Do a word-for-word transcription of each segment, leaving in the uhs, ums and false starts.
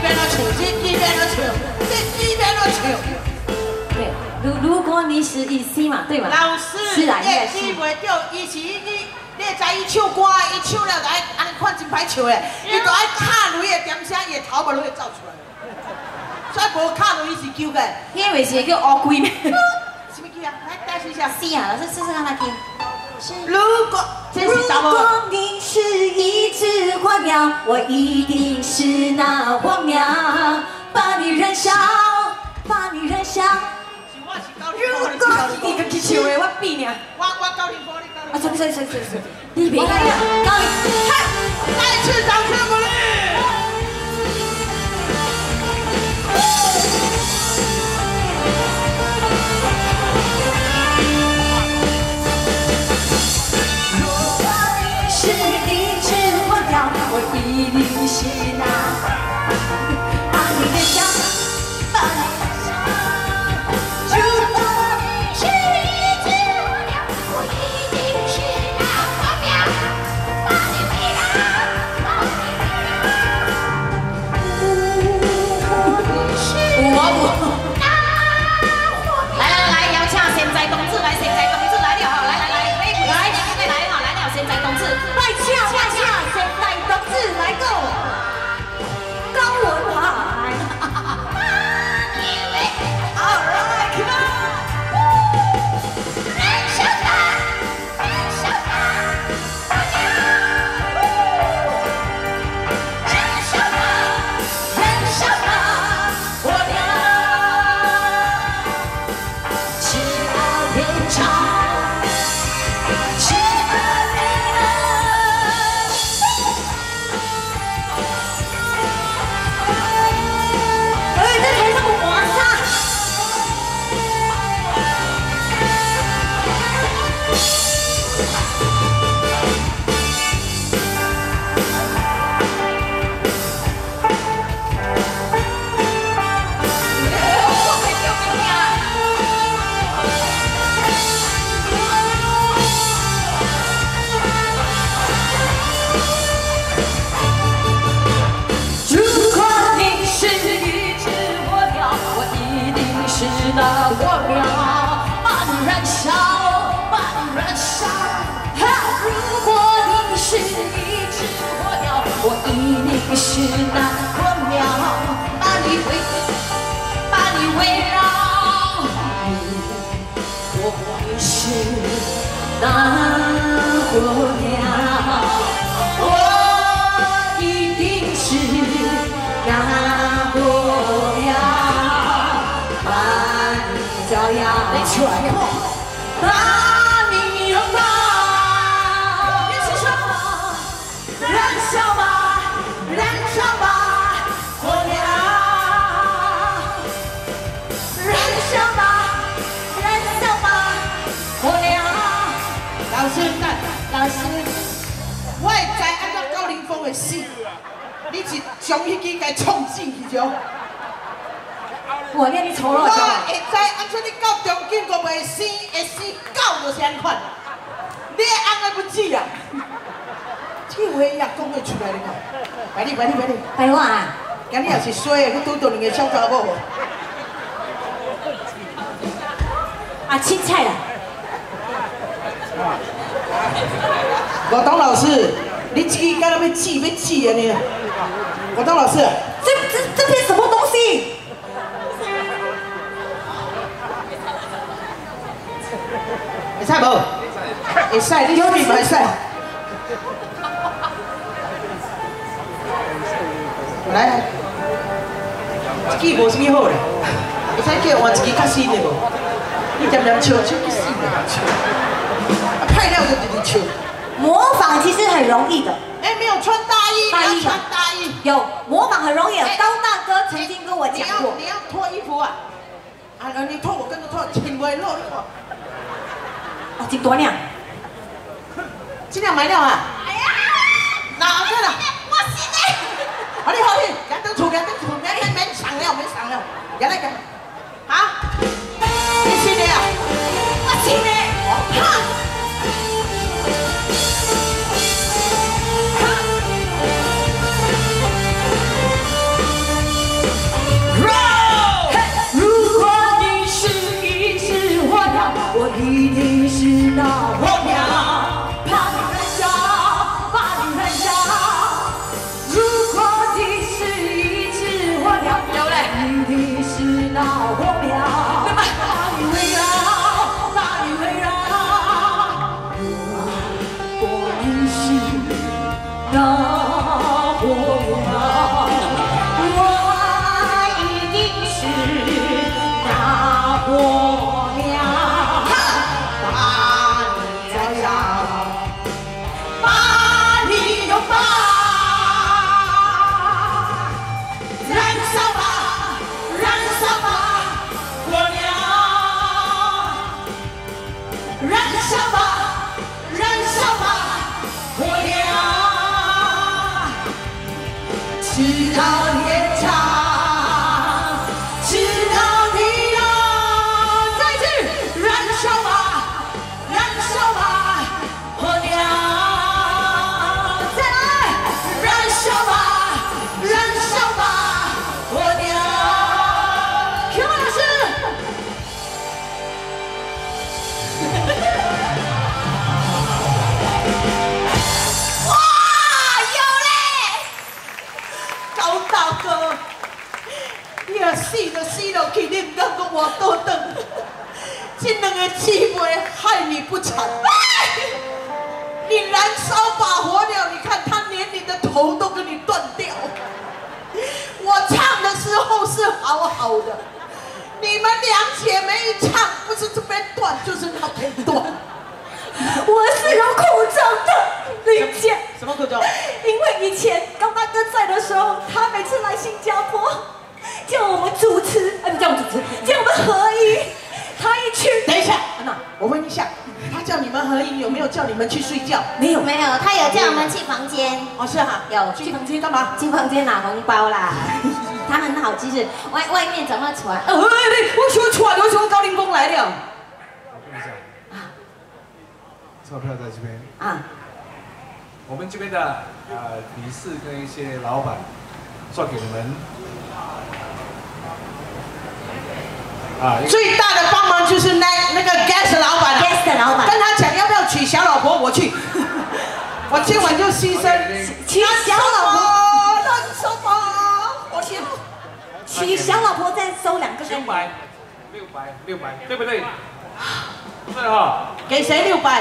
边要唱，这这边要唱，这这边要唱。 对，如如果你是医生嘛，对嘛？ 老师， 是啊， 你记袂着，伊是你，你会知伊唱歌，伊唱了就爱安尼看真歹唱诶，伊就爱卡雷的点声，伊头毛都会走出来。所以无卡雷伊是叫个， 你以为是叫乌龟咩？ 什么叫啊？来解释一下。 是啊，老师试试看他听。 如果这是什么？ 如果你是一只火苗，我一定是那火苗，把你燃烧，把你燃烧。如果你个去唱的，我比呢。 我我高凌波，你高凌波。 啊，sorry sorry sorry sorry， 你别来呀，高凌，嗨， 再次掌声鼓励。 是一只火苗，我一定是那把你燃烧，把你燃烧。如果你是一只火苗，我一定是那火苗，把你围绕，把你围绕。如果你是那火苗，来来来，邀请现在同志来，现在同志来了哈，来来来，来来来来哈，来了现在同志。快请快请，现在同志来个高文海。All right, come on！ 燃烧吧，燃烧吧，火苗！燃烧吧，燃烧吧，火苗！只要变长，只要变长。哎，在台上摩擦。如果你是一只火苗，我一定是那火苗，把你燃烧，把你燃烧。哈！如果你是一只火苗，我一定是那火苗，把你围，把你围绕。如果你是那火苗，我一定是那火苗，把你照耀，把你拥抱。一起说，燃烧吧，燃烧吧，火苗！燃烧吧，燃烧吧，火苗！ 老师， 老师， 我会知按照高凌风的死，你是将迄支给冲进去着。 我跟你丑陋我着。 会知按照你到中间个袂死，会死狗就是安款。你安个不止啊！这话也讲会出来哩嘛？快点，快点，快点！ 白话啊， 今日也是衰的，去拄到两个小查某。 啊，青菜啦。 我当老师，你这个干那要记要记啊你？我当老师， 这这这片什么东西？ 会使无？会使，你有面嘛会使。来来，这支无什么好咧，会使叫换一支较新的无？你点点笑，笑去死的笑，啊派料就直直笑。 模仿其实很容易的。 哎，没有穿大衣， 大衣你要穿大衣。 有模仿很容易的，高大哥曾经跟我讲过。 你要你要脱衣服啊！啊，你脱我跟着脱，千袂落你看。 哦，真大量。 尽量买了啊！哎呀，哪个啦？我是你。好你好你，赶紧出，赶紧出，免免免上了，免上了，来来来，好，你是的啊？我是的。哈。 直到天长，直到地老。再次燃烧吧，燃烧吧，我娘！再来，燃烧吧，燃烧吧，我娘！天王老师。哇，有嘞！高大哥，你若死就死落去，你唔敢讲我倒转。这两个姊妹害你不惨。你燃烧把火了，你看他连你的头都跟你断掉。我唱的时候是好好的，你们两姐妹一唱，不是这边断就是那边断。 我是有苦衷的，林姐。 什么苦衷？ 因为以前高大哥在的时候，他每次来新加坡，叫我们主持，哎，不叫我们主持，叫我们合音。他一去， 等一下，安娜，我问一下，他叫你们合影，有没有叫你们去睡觉？ 没有， 没有，他有叫我们去房间。 哦，是哈， 有去房间干嘛？ 去房间拿红包啦。他很好，其实外外面怎么传？ 哎，我说传，为什么高凌风来了？ 我跟你讲，钞票在这边啊。 我们这边的呃理事跟一些老板算给你们。啊， 最大的帮忙就是那那个 gas 老板 ，gas 的老板， 跟他讲要不要娶小老婆，我去，我今晚就牺牲娶小老婆， 那什么？我去娶小老婆再收两个给你。 六百，六百，六百，对不对？对哈。 给谁六百？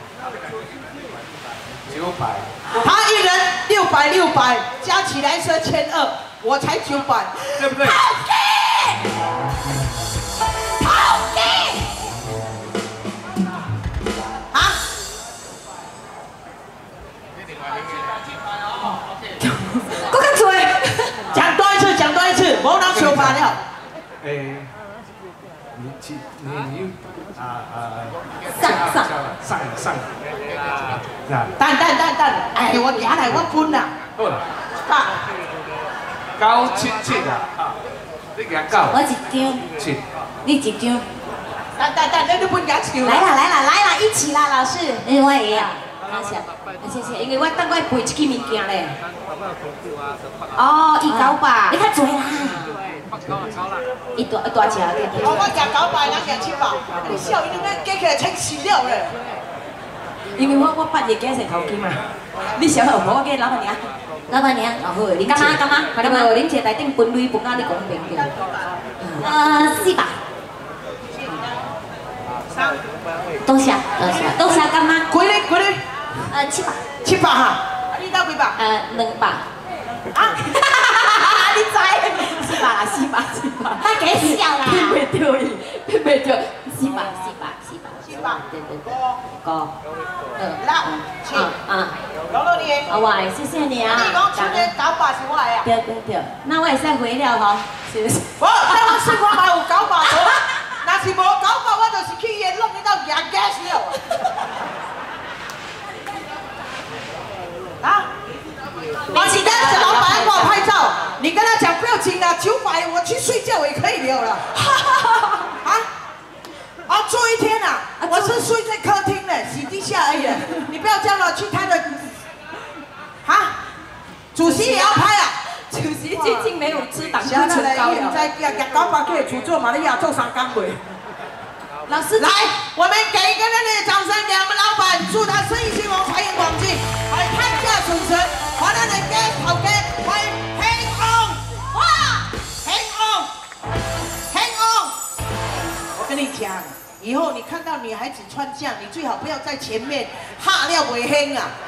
九百。 他一人六百六百，加起来是千二，我才九百， 对不对？ 好给，好给，啊！ 我跟嘴， 讲多一次，讲多一次，我拿手把了。 诶，你去你你啊啊上上上上，啊， 等等等等，哎，我拿来我分啦。 好啦， 啊， 九七七啊，啊，你给他九。 我一张， 七。 你一张。 等等等，你分牙球。 来啦来啦来啦，一起啦，老师。因为我会啊，谢谢，谢谢，因为我等我背一支物件咧。哦，伊九百，你较济啦。伊大大只对对。 我我夹九百，人夹七百，你笑伊那加起来撑死了咧。 因为我我八月加成头金嘛，你小老婆我给老板娘。 老板娘， 哦好，你干嘛干嘛？干嘛？恁姐内顶分类分啊，你讲明对。 呃，四百。多谢多谢多谢干妈。 几哩几哩？ 呃，七百。 七百哈，啊你到几百？ 呃，两百。 啊， 你知？四百啦，四百，四百。 他给笑啦。 骗袂着伊，骗袂着。 四百，四百，四百。 七百。 对对对。 哥。 嗯。 六七。 啊。 老老你。 啊，我的，谢谢你啊。 你讲今年九百是我的啊。 对对对， 那我也使回了吼，是不是？ 我台湾四块嘛有九百多，若是无九百，我就是去烟弄你到牙夹死了。啊！而且那个老板还给我拍照，你跟他讲不要紧啊，九百我去睡觉也可以了了。啊？啊，住一天啊！我是睡在客厅的，洗地下而已。你不要这样了，去他的。啊？主席也要拍啊？ 主席最近没有吃胆固醇高了。在亚亚高巴克出做玛利亚做三岗位。 老师， 来，我们给一个热烈的掌声给我们老板，祝他生意兴隆，财源广进，还看价存存，还咱的家头家，还兴旺，哇，兴旺，兴旺。我跟你讲，以后你看到女孩子穿这样，你最好不要在前面哈了袂兴啊。